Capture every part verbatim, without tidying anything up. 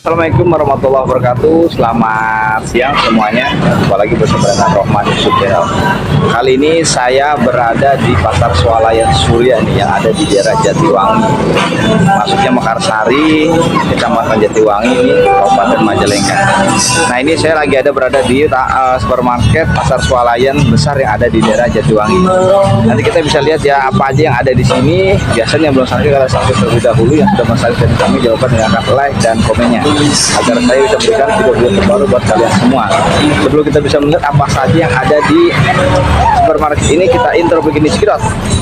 Assalamualaikum warahmatullahi wabarakatuh. Selamat siang semuanya. Apalagi bersama dengan Rohman Yusuf Channel. Kali ini saya berada di Pasar Swalayan Surya nih, yang ada di daerah Jatiwangi. Masuknya Mekarsari, Kecamatan Jatiwangi ini, Kabupaten Majalengka. Nah, ini saya lagi ada berada di uh, supermarket Pasar Swalayan besar yang ada di daerah Jatiwangi. Nanti kita bisa lihat ya apa aja yang ada di sini. Biasanya belum sampai, kalau sampai terlebih dahulu yang sudah menarik dari kami, jawaban dengan like dan komennya, agar saya bisa berikan video-video terbaru buat kalian semua. Sebelum kita bisa melihat apa saja yang ada di supermarket ini, kita intro begini sedikit.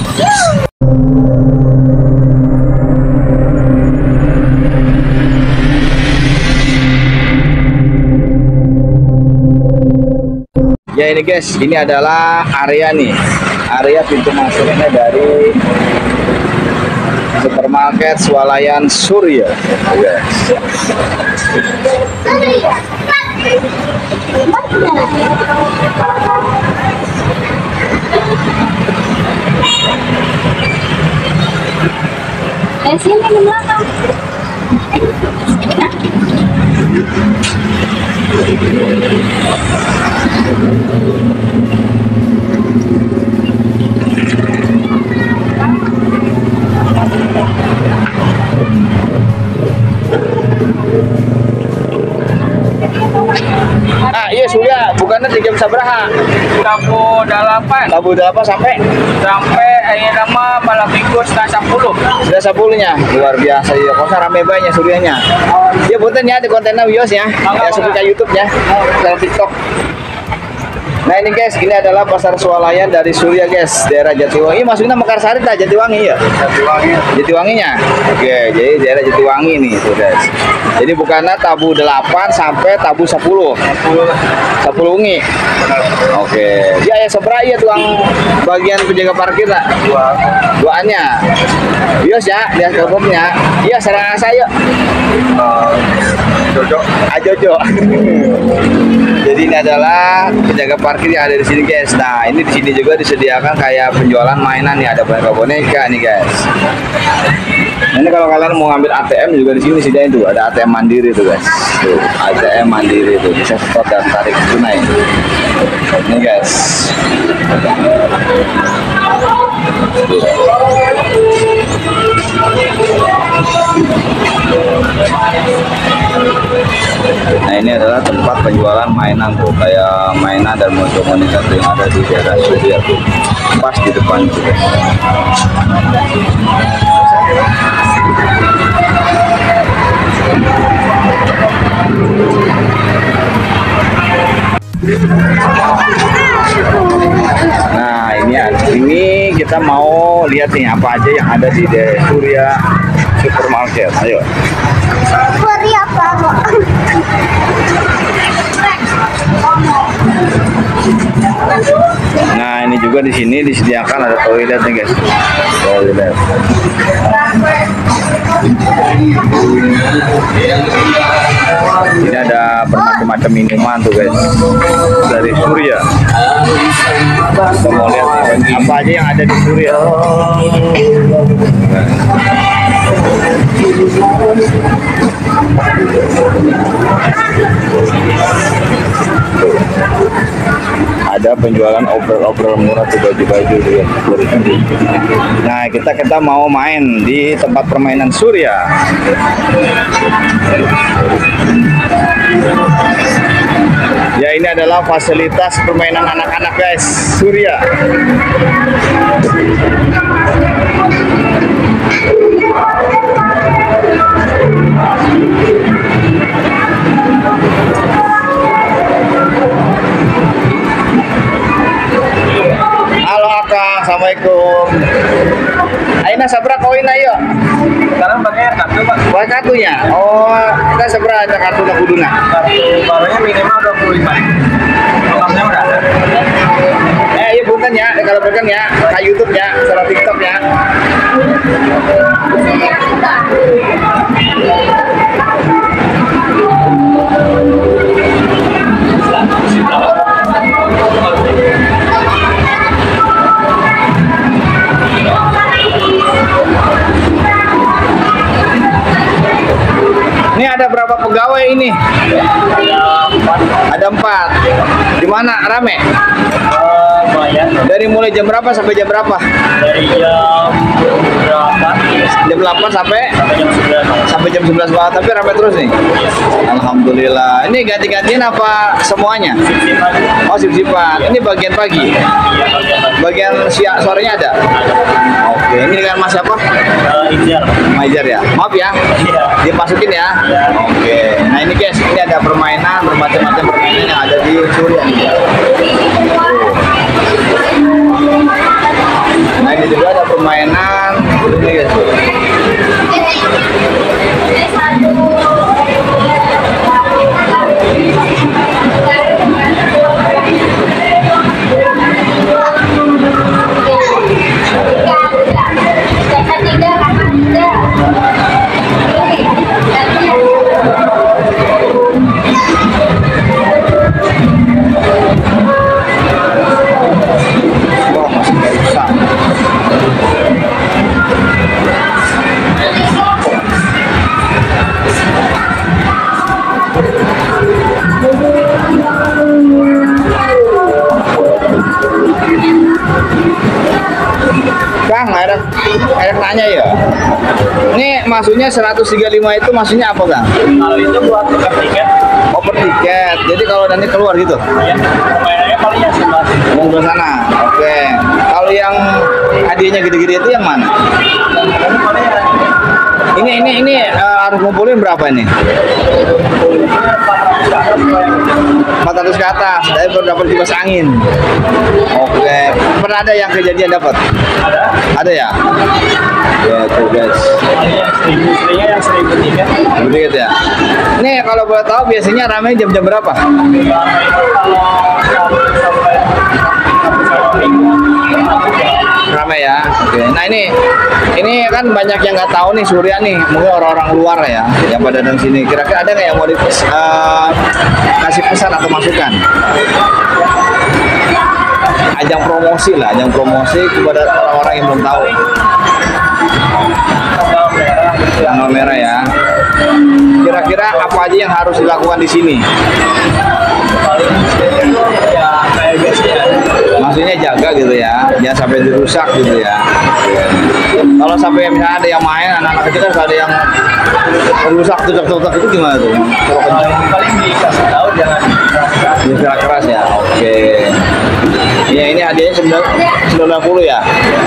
Ya ini guys, ini adalah area nih, area pintu masuknya dari supermarket Swalayan Surya, guys. Eh, sini di belakang. Nah, iya Surya, bukannya tiga jam sabaraha? Tabu delapan Tabu delapan sampai sampai ini nama malam minggu setengah sepuluh. sudah sepuluhnya. Luar biasa ya, kosa rame banyak Suryanya. Ya punten ya, di kontennya wios ya. Ya seperti YouTube ya, channel TikTok. Nah ini guys, ini adalah Pasar Swalayan dari Surya guys, daerah Jatiwangi. Maksudnya Mekarsari tak Jatiwangi ya? Jatiwangi. Jatiwanginya. Oke, jadi daerah Jatiwangi nih tuh guys. Jadi bukannya Tabu delapan sampai Tabu sepuluh. sepuluh ungi. Oke. Ya ya seberapa ya tuang bagian penjaga parkir lah. Dua. Duanya. Bios ya, lihat teleponnya. Iya, serang saya. Jojo. Ajojo. Jadi ini adalah penjaga parkir yang ada di sini guys. Nah ini di sini juga disediakan kayak penjualan mainan nih, ada boneka-boneka nih guys. Ini kalau kalian mau ngambil A T M juga di sini disediain tuh, ada A T M mandiri tuh guys. Tuh, A T M mandiri tuh bisa setor dan tarik tunai. Ini guys. Nah ini adalah tempat penjualan mainan tuh, kayak mainan dan boneka yang ada di daerah Surya tuh, pas di depan tuh guys. Nah ini ini kita mau lihat nih apa aja yang ada di daerah Surya supermarket. Ayo. Surya apa, Mbak? Nah ini juga di sini disediakan ada toilet nih guys, toilet. Ini ada bermacam-macam minuman tuh guys dari Surya. Kita mau lihat nih, apa aja yang ada di Surya. Ada penjualan obrol-obrol murah tuh, baju-baju tuh ya. Nah kita kita mau main di tempat permainan Surya. Ya ini adalah fasilitas permainan anak-anak guys, Surya. Halo Akang, Assalamualaikum. Aina sabra koin ayo. Sekarang pakai kartu pak. Pakai kartunya. Oh, kita sabra ada kartu nak kuduna. Kartu barunya minimal dua puluh lima. Lengkapnya udah ada. Eh, iya bukan ya, kalau bukan ya, ke YouTube ya, secara TikTok ya. pegawai ini? Ada empat. Ada empat. Gimana? Rame? Eh, lumayan. Dari mulai jam berapa sampai jam berapa? Dari jam berapa? Jam delapan sampai Sampai jam sembilan. sampai jam sebelas malam. Tapi rame terus nih. Alhamdulillah. Ini ganti-gantian apa semuanya? Sip-sipan. Oh, sip-sipan. Ini bagian pagi. Iya, bagian pagi. Bagian siang sorenya ada. Oke, ini dengan Mas siapa? Eh, Ijar. Majar ya. Maaf ya. Iya. Dimasukin ya. Iya. Oke. Nah, ini guys, ini ada permainan, bermacam-macam permainan yang ada di Surya nih. Nah, ini juga ada permainan ini guys. Wah, masih nggak bisa. Kang, ada ada nanya ya. Ini maksudnya seratus tiga puluh lima itu maksudnya apa, Kang? Kalau itu buat tukar tiket, Oh, per tiket. Jadi kalau nanti keluar gitu. ya permainannya paling yang sebelah situ. Mau ke sana. Oke. Kalau yang hadiahnya gede-gede itu yang mana? Ini paling yang Ini ini ini eh, harus ngumpulin berapa ini? empat ratus ke atas. Saya baru dapat kipas angin. Oke. Pernah ada yang kejadian dapat? ada. Ada ya? Ya, tuh guys. Paling yang seribu, seringnya yang seribu tiket. Begitu ya. Ini kalau boleh tahu biasanya ramai jam-jam berapa? Karena itu kalau Sabtu sampai Sabtu sampai Minggu. Ramai ya. Oke. Nah ini ini kan banyak yang nggak tahu nih Surya nih, mungkin orang-orang luar ya yang pada datang sini. Kira-kira ada nggak yang mau di, eh, kasih pesan atau masukan? Ajang promosi lah, ajang promosi kepada orang-orang yang belum tahu. Tanggal merah gitu ya. Tanggal merah ya. Kira-kira apa aja yang harus dilakukan di sini? Paling itu ya kayak biasanya. Maksudnya jaga gitu ya, jangan sampai dirusak gitu ya. Kalau sampai misalnya ada yang main, anak-anak kecil kan kalau ada yang rusak, tutak-tutak itu gimana tuh? Kalau Paling kencang, paling dikasih tahu jangan dikasih. ini keras keras ya. Oke. Ya ini hadiahnya sembilan puluh ya.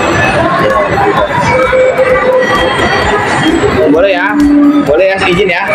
Boleh ya, boleh ya, izin ya.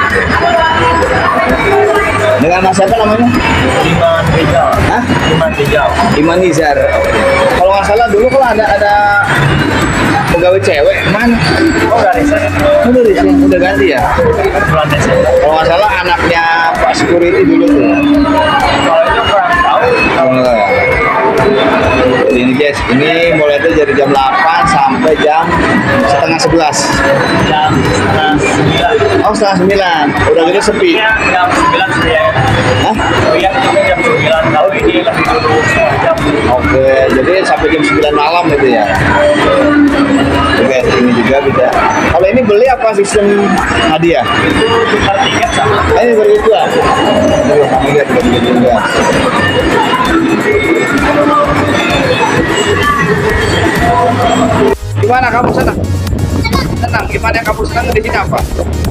Dengan mas siapa namanya? Iman Rizal. Hah? Iman Rizal. Iman Nizar. Kalau nggak salah dulu kalau ada ada pegawai cewek mana? Oh dari saya. Udah di sini, udah ganti ya. Bulan Desember. Kalau nggak salah anaknya Pak Security dulu tuh. Kalau itu kurang tahu. Kalau nggak. Jadi ini guys, ini mulai itu dari jam delapan sampai jam setengah sebelas. Jam setengah sembilan. Oh setengah sembilan, udah gitu sepi. Iya jam sembilan saya. Hah? Iya itu jam sembilan. Kalau ini lebih dulu setengah jam. Oke, jadi sampai jam sembilan malam gitu ya. Oke, ini juga bisa. Kalau ini beli apa sistem hadiah? Itu tukar tiket sama. Ah, ini berdua. Aduh, kamu lihat berdua juga. Gimana kamu senang? Senang. Gimana kamu senang di sini apa?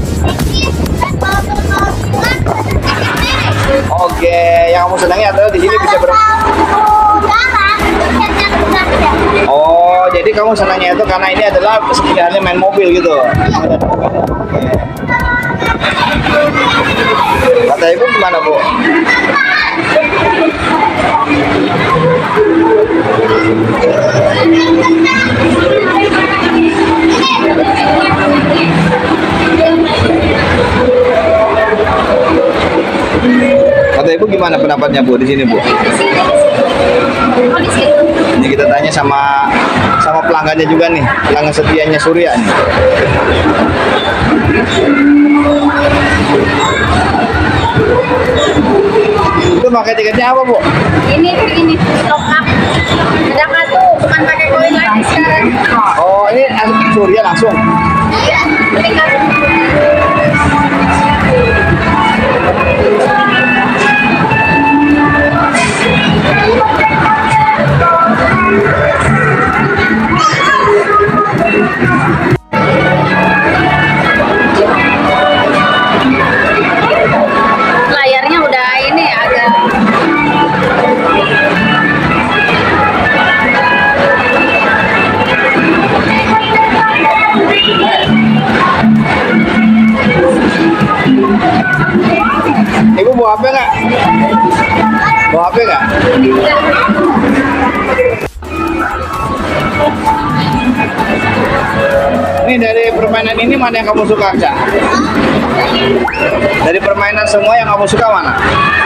Oke, yang kamu senangnya adalah di sini bisa ber. Oh, jadi kamu senangnya itu karena ini adalah seperti halnya main mobil gitu. Ada mobilnya. Oke. Kata ibu gimana bu? Kata ibu gimana pendapatnya bu di sini bu? Ini kita tanya sama sama pelanggannya juga nih, pelanggan setianya Surya nih. Itu pakai tiketnya apa bu? Ini begini, top up. Ada kartu, bukan pakai koin lagi sekarang. Oh ini Surya langsung. Iya, beli kartu. Bawa H P nggak? Bawa H P nggak? Ini dari permainan ini mana yang kamu suka, Cak? Dari permainan semua yang kamu suka mana?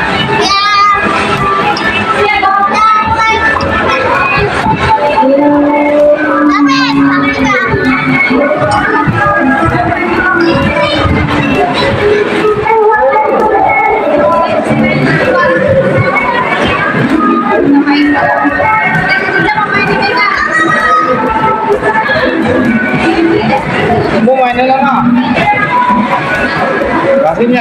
Kamu main lama? Kasihnya.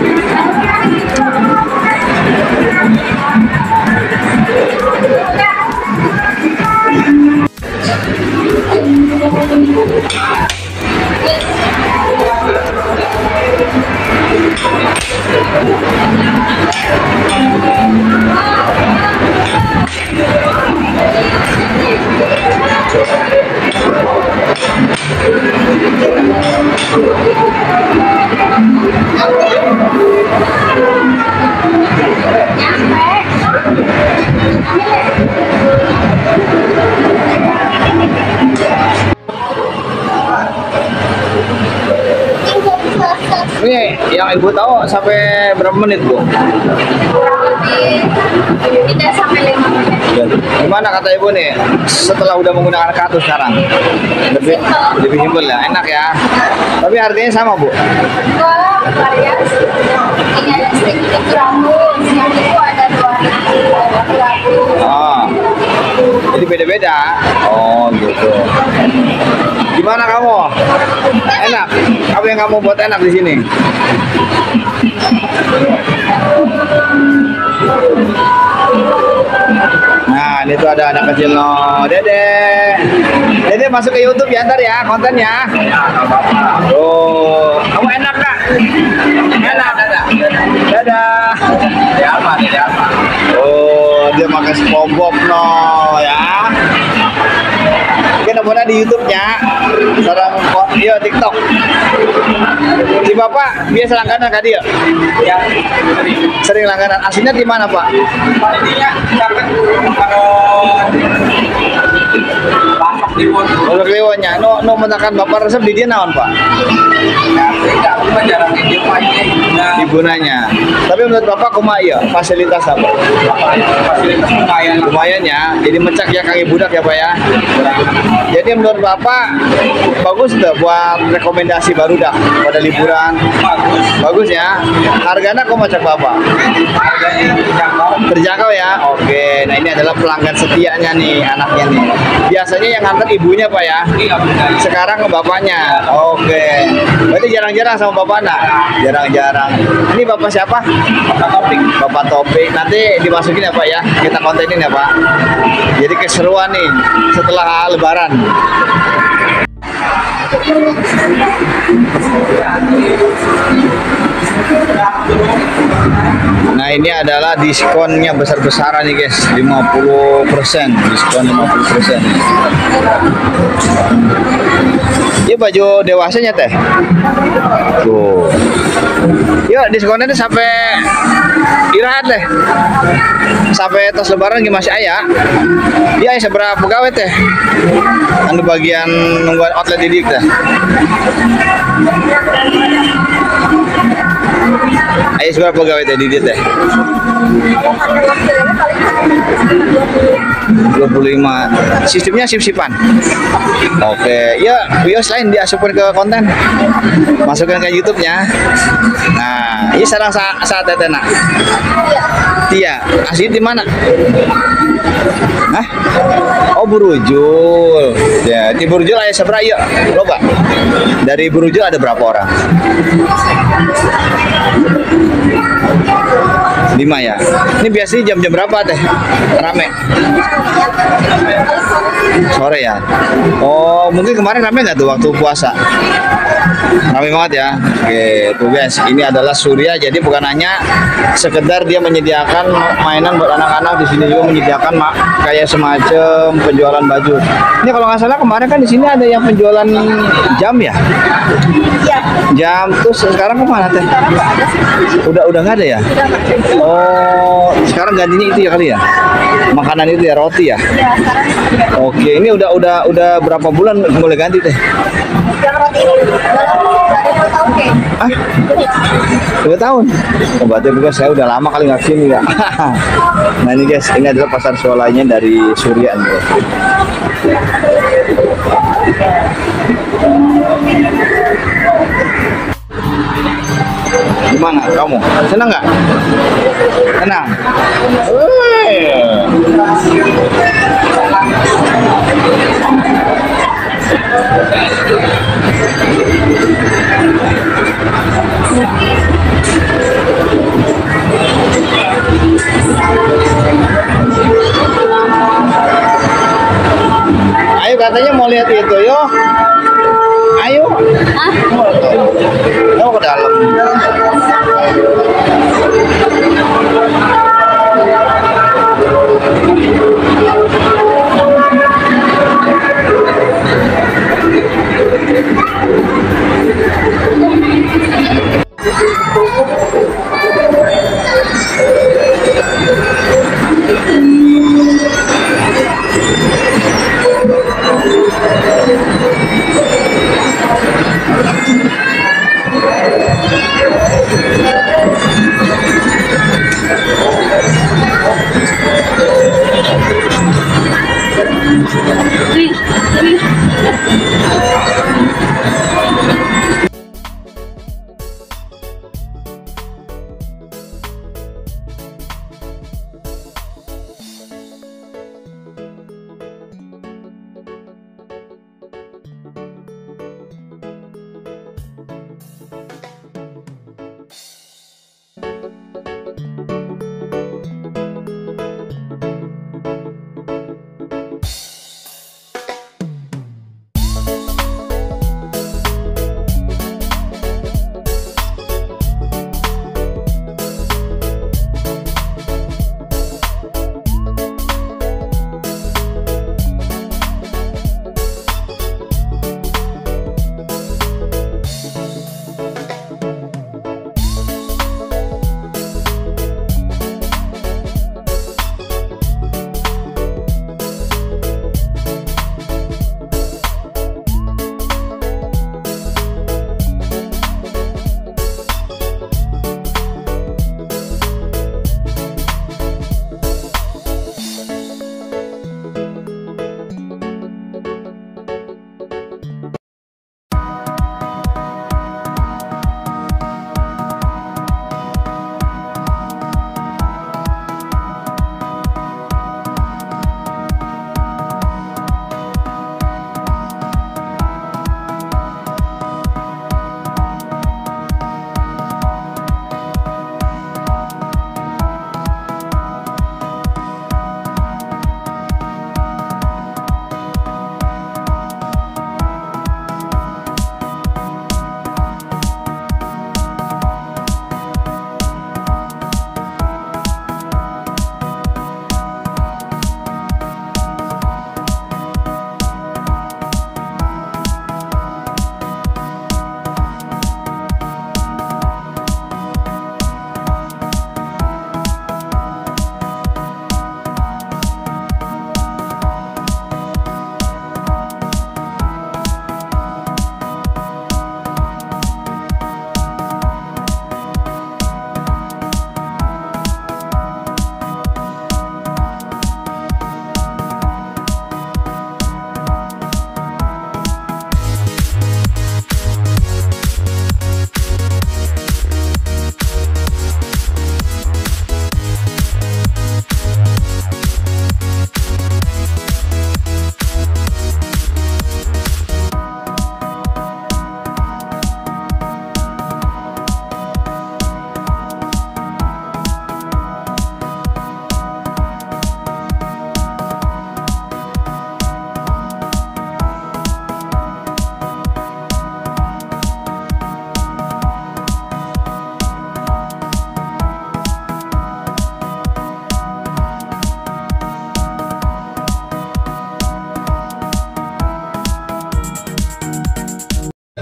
Ini yang ibu tahu sampai berapa menit, Bu? Tidak sampai lima menit. Gimana kata ibu nih setelah udah menggunakan kartu sekarang? Lebih lebih simpel ya, enak ya. Tapi harganya sama, Bu? Dua variasi. Ini ada stick tiga ratus, yang itu ada dua ribu. Oh, jadi beda-beda. Oh gitu. Gimana kamu? Enak? Apa yang kamu buat enak di sini? Nah, ini tuh ada anak kecil no, Dede. Dede masuk ke YouTube ya ntar ya kontennya. Oh, kamu enak Kak? Enak, dadah. Dadah. Dede apa? Dede apa? Oh, dia makan SpongeBob no ya. Mungkin abonnya di YouTube-nya, sarang iya TikTok. Si Bapak biasa langganan kak dia? Ya, sering. Sering langganan. Aslinya di mana Pak? Ininya dapat kalau Bapak Kliwon. Bapak Kliwonnya. No, no menekan Bapak resep di dia naon Pak? Ya, tidak cuma jarang di ibunanya. Tapi menurut Bapak kumaha iya? Fasilitas apa? Fasilitas lumayan. Lumayan ya. Jadi mencak ya kang budak ya Pak ya. Jadi menurut Bapak bagus tuh buat rekomendasi baru dah pada liburan. Bagus. Bagus ya. Harganya kok macam Bapak? Harganya terjangkau. Terjangkau ya. Oke. Nah ini adalah pelanggan setianya nih anaknya nih. Biasanya yang nganter ibunya Pak ya. Sekarang ke bapaknya. Oke. Berarti jarang-jarang sama Bapak nak? Jarang-jarang. Ini Bapak siapa? Bapak Topik. Bapak Topik. Nanti dimasukin ya Pak ya. Kita kontenin ya Pak. Jadi keseruan nih setelah Lebaran. Nah ini adalah diskonnya besar-besaran nih guys, lima puluh persen, diskon lima puluh persen. Ini baju dewasanya teh. Tuh. Yuk diskonnya ini sampai irahat deh. Sampai tos lebaran gimana masih ayah. Dia seberapa pegawai teh? Anu bagian nungguan outlet didik teh. Ayo seberapa pegawai teh didik teh? dua puluh lima. Sistemnya sip-sipan. Oke, ya video selain diasupin ke konten, masukkan ke YouTube-nya. Nah, ini sekarang saat saat teh nak. Tia, asli di mana? Hah? Oh Burujul. Ya, di Burujul ada seberapa ya? Loba. Dari Burujul ada berapa orang? lima ya. Ini biasanya jam-jam berapa teh? Rame? Sore ya. Oh, mungkin kemarin rame nggak tuh waktu puasa? Rame banget ya. Oke, tuh guys, ini adalah Surya. Jadi bukan hanya sekedar dia menyediakan mainan buat anak-anak, di sini juga menyediakan mak kayak semacam penjualan baju. Ini kalau nggak salah kemarin kan di sini ada yang penjualan jam ya? Iya. Jam. Terus sekarang kemana teh? Sekarang nggak ada sih. Udah udah nggak ada ya? Udah nggak ada. Oh, sekarang gantinya itu ya kali ya? Makanan itu ya, roti ya? Ya sekarang nggak ada. Oke, ini udah udah udah berapa bulan mulai ganti teh? Yang roti ini dalam dari dua tahun kayak. Ah, dua tahun. Oh, berarti guys saya udah lama kali nggak kesini ya. Nah ini guys, ini adalah pasar swalanya dari Surya nih. Gimana kamu? Senang nggak? Senang. Wih. Ayo katanya mau lihat itu, yo. Ayo. Hah? Mau ke dalam.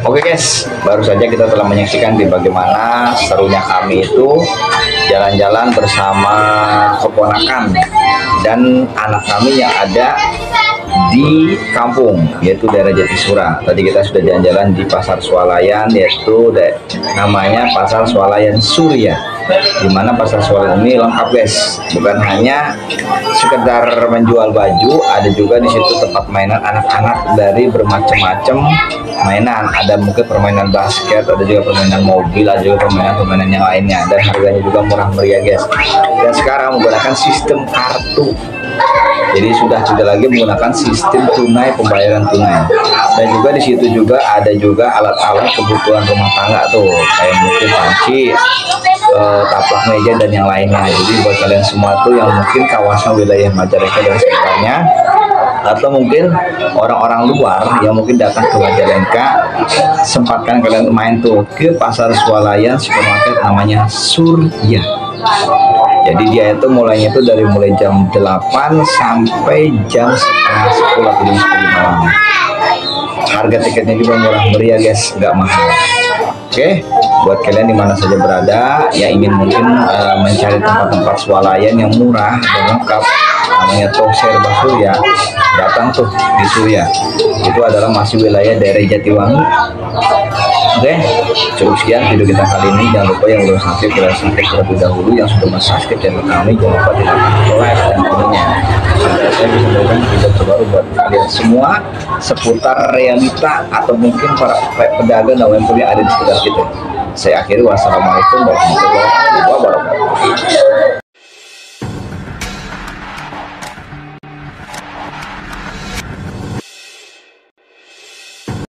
Oke guys, baru saja kita telah menyaksikan di bagaimana serunya kami itu jalan-jalan bersama keponakan dan anak kami yang ada di kampung, yaitu daerah Jatisura. Tadi kita sudah jalan-jalan di Pasar Swalayan, yaitu namanya Pasar Swalayan Surya, di mana Pasar Swalayan ini lengkap guys, bukan hanya sekedar menjual baju, ada juga di situ tempat mainan anak-anak dari bermacam-macam mainan. Ada mungkin permainan basket, ada juga permainan mobil, ada juga permainan-permainan yang lainnya, dan harganya juga murah meriah guys. Dan sekarang menggunakan sistem kartu, jadi sudah tidak lagi menggunakan sistem tunai, pembayaran tunai. Dan juga di situ juga ada juga alat-alat kebutuhan rumah tangga tuh, kayak mungkin panci, eh, taplak meja dan yang lainnya. Jadi buat kalian semua tuh yang mungkin kawasan wilayah Majalengka dan sekitarnya, atau mungkin orang-orang luar yang mungkin datang ke Majalengka, sempatkan kalian main tuh ke Pasar Swalayan supermarket namanya Surya. Jadi dia itu mulainya itu dari mulai jam delapan sampai jam setengah sepuluh atau jam sepuluh malam. Harga tiketnya juga murah meriah guys, nggak mahal. Oke, buat kalian di mana saja berada yang ingin mungkin uh, mencari tempat-tempat swalayan yang murah dan lengkap, namanya Toser Surya, datang tuh di Surya. Itu adalah masih wilayah daerah Jatiwangi. Oke, cukup sekian video kita kali ini. Jangan lupa yang belum subscribe, kalian subscribe terlebih dahulu. Yang sudah subscribe channel kami, jangan lupa di like dan komennya, agar saya bisa memberikan video terbaru buat kalian semua seputar realita atau mungkin para pedagang dan umkm yang ada di sekitar kita. Saya akhiri, wassalamualaikum warahmatullahi wabarakatuh.